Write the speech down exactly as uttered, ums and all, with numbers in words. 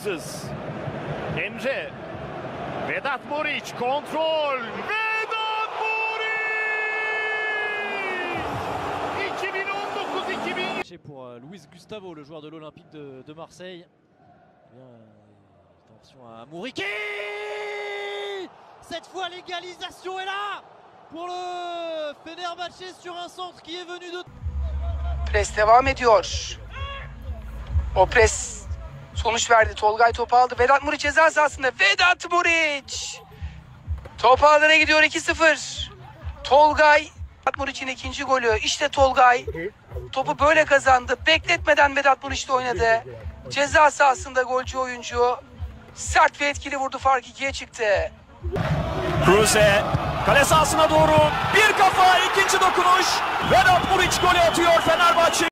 Emre, Vedat Muriç kontrol, Vedat Muriç iki bin on dokuz iki bin yirmi. Pour euh, Luis Gustavo, le joueur de l'Olympique de, de Marseille. Bien, euh, attention à Mouriki. Cette fois l'égalisation est là pour le Fenerbahçe sur un centre qui est venu de... Pres devam ediyor. O pres sonuç verdi. Tolgay topu aldı. Vedat Muriç ceza sahasında. Vedat Muriç. Top ağlara gidiyor iki sıfır. Tolgay. Vedat Muriç'in ikinci golü. İşte Tolgay. Topu böyle kazandı. Bekletmeden Vedat Muriç'te oynadı. Ceza sahasında golcü oyuncu. Sert ve etkili vurdu. Fark ikiye çıktı. Kruse kale sahasına doğru bir kafa, ikinci dokunuş. Vedat Muriç golü atıyor Fenerbahçe.